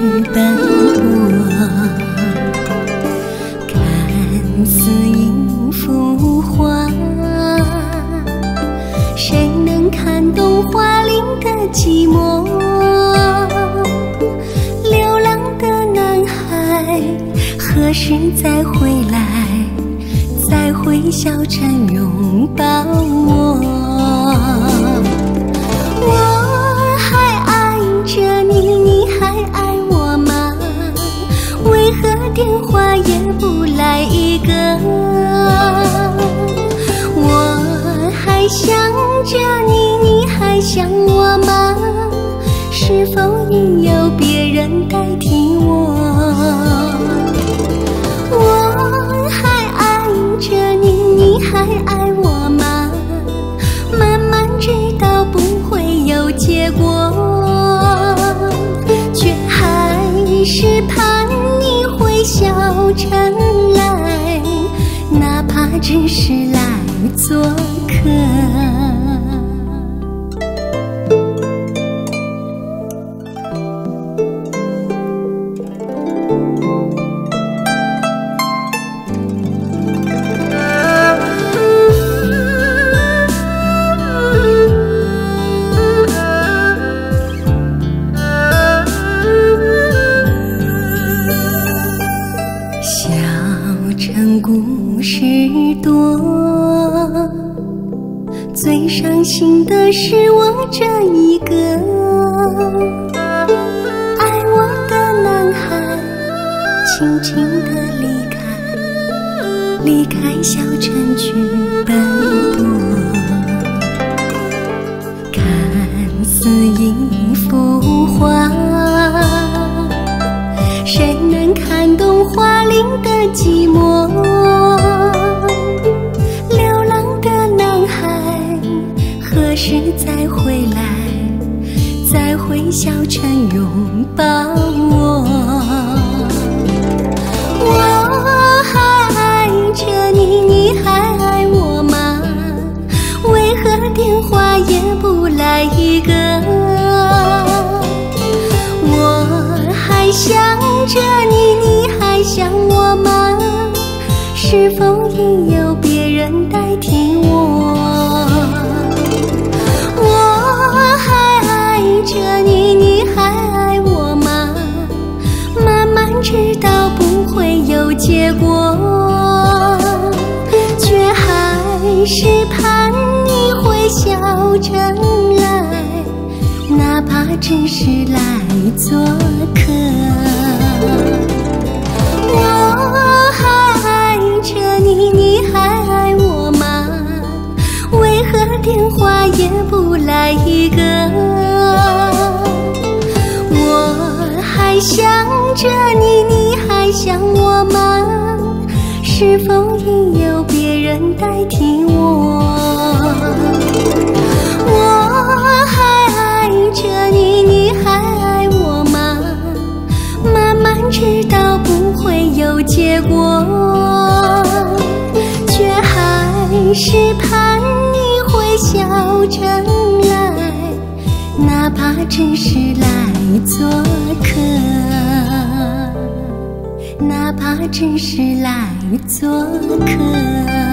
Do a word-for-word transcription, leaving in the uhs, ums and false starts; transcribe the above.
奔波，看似一幅画，谁能看懂花林的寂寞？流浪的男孩，何时再回来？再会笑着拥抱我。我还爱着你，你还爱我吗？为何电话也不来一个？我还想着你，你还想我吗？是否已有别人代替我？我还爱着你，你还爱我吗？慢慢知道不会有结果，却还是盼你会笑着来，哪怕只是来做客。故事多，最伤心的是我这一个。爱我的男孩轻轻地离开，离开小城去奔波，看似一幅画，谁能看懂花林的寂寞？流浪的男孩，何时再回来？再会笑着拥抱我。我还爱着你，你还爱我吗？为何电话也不来一个？我还想着你，你还想我吗？是否已有别人代替我？我还爱着你，你还爱我吗？慢慢知道不会有结果，却还是盼你会笑着来，哪怕只是来做客。我还爱着你，你还爱我吗？为何电话也不来一个？我还想着你，你还想我吗？是否已有别人代替我？我还爱着你，你还爱我吗？慢慢知道不会有结果，却还是盼你会笑着来，哪怕只是来做客，哪怕只是来做客。